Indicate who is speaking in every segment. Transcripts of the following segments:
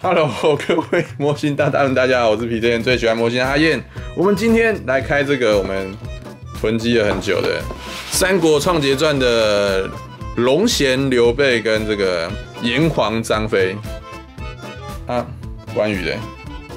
Speaker 1: Hello， 各位模型大大们，大家好，我是皮特燕最喜欢模型的阿燕。我们今天来开这个我们囤积了很久的《三国创杰传》的龙贤刘备跟这个炎黄张飞啊，关羽的。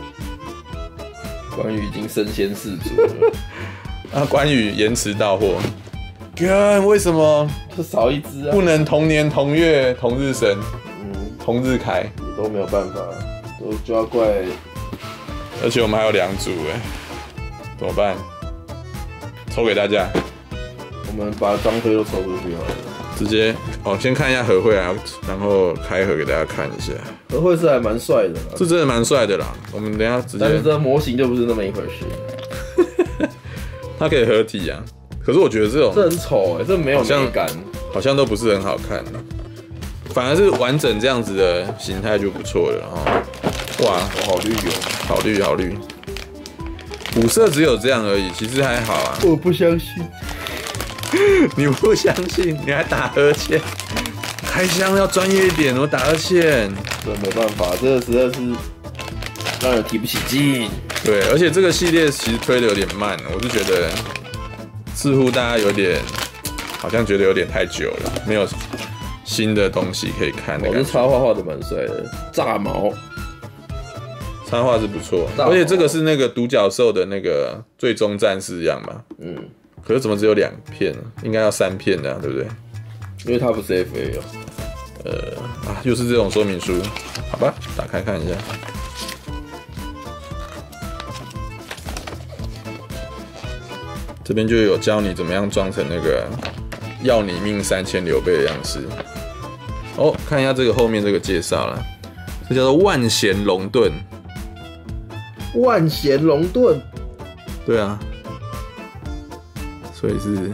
Speaker 2: 关羽已经身先士卒了
Speaker 1: 啊，关羽延迟到货，干为什么？
Speaker 2: 就少一只啊，
Speaker 1: 不能同年同月同日生，同日开，
Speaker 2: 都没有办法，就要怪。
Speaker 1: 而且我们还有2组哎，怎么办？抽给大家，
Speaker 2: 我们把张飞都抽出去好了。
Speaker 1: 直接先看一下和会啊，然后开盒给大家看一下。
Speaker 2: 和会是还蛮帅的啦，
Speaker 1: 是真的蛮帅的啦。我们等一下直接，
Speaker 2: 但是这模型就不是那么一回事。
Speaker 1: 它可以合体啊，可是我觉得这
Speaker 2: 很丑哎，这没有美感，
Speaker 1: 好像都不是很好看的。反而是完整这样子的形态就不错了哦。哇，
Speaker 2: 好绿哦，
Speaker 1: 好绿好绿。5色只有这样而已，其实还好啊。
Speaker 2: 我不相信。
Speaker 1: 你不相信，你还打呵欠？开箱要专业一点，我打呵欠。
Speaker 2: 这没办法，这个实在是让人提不起劲。
Speaker 1: 对，而且这个系列其实推的有点慢，我是觉得似乎大家有点，好像觉得有点太久了，没有新的东西可以看的感觉。
Speaker 2: 我这插画画的蛮帅的，炸毛。
Speaker 1: 插画是不错，而且这个是那个独角兽的那个最终战士样嘛。可是怎么只有2片呢？应该要3片的、啊，对不对？
Speaker 2: 因为它不是 FA
Speaker 1: 哦。又是这种说明书，好吧，打开看一下。这边就有教你怎么样装成那个要你命3000刘备的样式。哦，看一下这个后面这个介绍啦，这叫做万贤龙盾。
Speaker 2: 万贤龙盾。
Speaker 1: 对啊。所以是，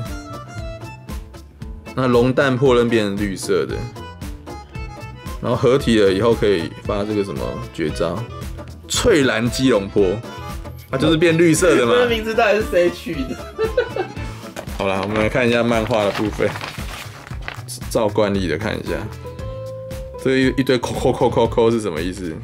Speaker 1: 那龙蛋破刃变成绿色的，然后合体了以后可以发这个什么绝招——翠蓝基隆坡，它就是变绿色的嘛。
Speaker 2: 这个名字到底是谁取的？
Speaker 1: 好啦，我们来看一下漫画的部分，照惯例的看一下，这一堆扣是什么意思？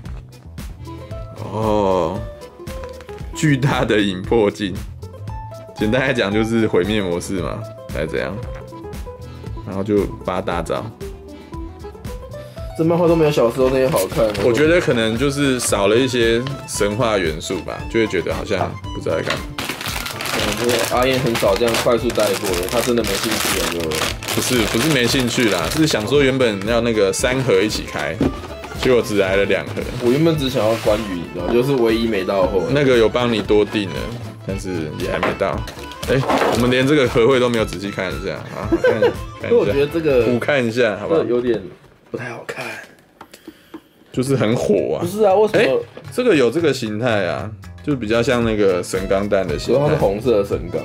Speaker 1: 哦，巨大的引破镜。简单来讲就是毁灭模式嘛，还是怎样？然后就发大招。
Speaker 2: 这漫画都没有小时候那些好看。
Speaker 1: 我觉得可能就是少了一些神话元素吧，就会觉得好像不知道在干嘛。
Speaker 2: 阿燕很少这样快速带过的，他真的没兴趣啊，就
Speaker 1: 不是没兴趣啦，是想说原本要那个3盒一起开，结果只来了2盒。我
Speaker 2: 原本只想要关羽，你知道，就是唯一没到货。
Speaker 1: 那个有帮你多订了。但是也还没到，我们连这个合会都没有仔细看一下啊，看一下。
Speaker 2: 我觉得这个
Speaker 1: 补看一下，好不好？
Speaker 2: 有点不太好看，
Speaker 1: 就是很火啊。
Speaker 2: 不是啊，为什么？
Speaker 1: 这个有这个形态啊，就比较像那个神钢弹的形态。
Speaker 2: 它是红色的神钢，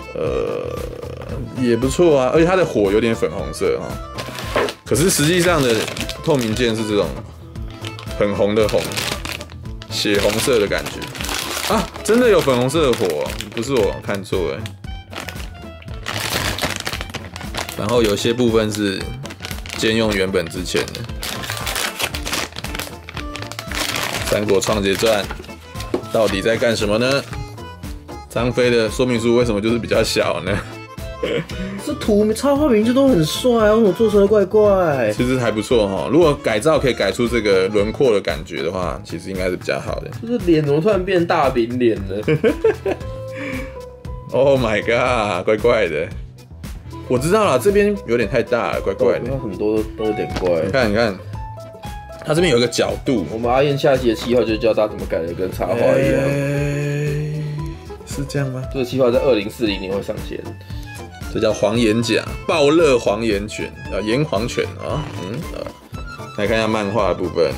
Speaker 1: 也不错啊，而且它的火有点粉红色啊。可是实际上的透明剑是这种很红的红，血红色的感觉。啊，真的有粉红色的火，不是我看错哎。然后有些部分是兼用原本之前的《三国创杰传》到底在干什么呢？张飞的说明书为什么就是比较小呢？
Speaker 2: 这图插画名就都很帅啊，为什么做出来怪怪？
Speaker 1: 其实还不错哈，如果改造可以改出这个轮廓的感觉的话，其实应该是比较好的。
Speaker 2: 就是脸怎么突然变大饼脸了
Speaker 1: ？Oh my god， 怪怪的。我知道了，这边有点太大了，怪怪的。
Speaker 2: 很多都有点怪。
Speaker 1: 你看，它这边有一个角度。
Speaker 2: 我们阿燕下期的企划就教他怎么改的跟插画一样。
Speaker 1: 是这样吗？
Speaker 2: 这个企划在2040年会上线。
Speaker 1: 这叫黄眼甲，暴热黄眼犬炎黄犬啊，来看一下漫画的部分，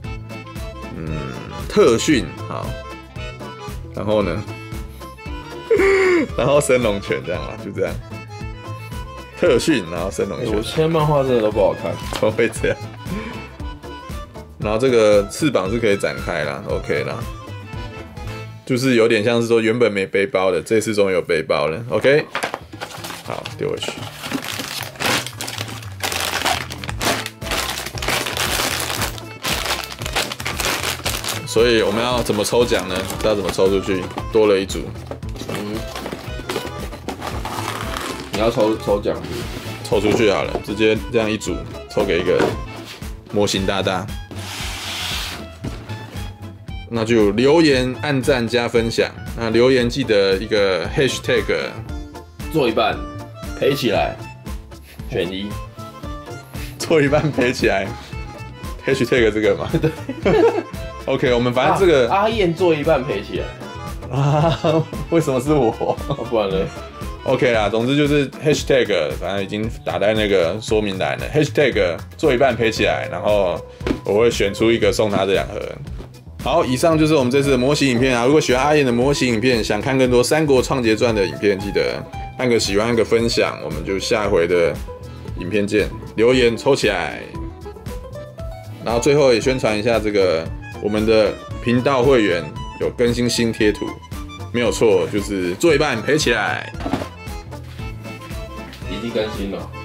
Speaker 1: 特训好，然后呢，然后升龙犬这样啊，就这样，特训，然后升龙犬。
Speaker 2: 我现在漫画真的都不好看，
Speaker 1: 怎么会这样？然后这个翅膀是可以展开啦 ，OK 啦，就是有点像是说原本没背包的，这次终于有背包了 ，OK。好，丢回去。 所以我们要怎么抽奖呢？不知道怎么抽出去，多了一组。
Speaker 2: 你要抽奖是？
Speaker 1: 抽出去好了，直接这样一组抽给一个模型大大。那就留言、按赞、加分享。那留言记得一个 hashtag，
Speaker 2: 做一半赔起来，选一，
Speaker 1: 做一半赔起来。hashtag 这个嘛，对。OK， 我们反正这个
Speaker 2: 阿燕做一半赔起来
Speaker 1: 啊，为什么是我？
Speaker 2: 不然呢
Speaker 1: ？OK 啦，总之就是 hashtag， 反正已经打在那个说明栏了。hashtag 做一半赔起来，然后我会选出一个送他这2盒。好，以上就是我们这次的模型影片啊。如果喜欢阿燕的模型影片，想看更多《三国创杰传》的影片，记得按个喜欢，按个分享。我们就下回的影片见，留言抽起来。然后最后也宣传一下这个我们的频道会员有更新新贴图，没有错，就是做一半赔起来。
Speaker 2: 已经更新了。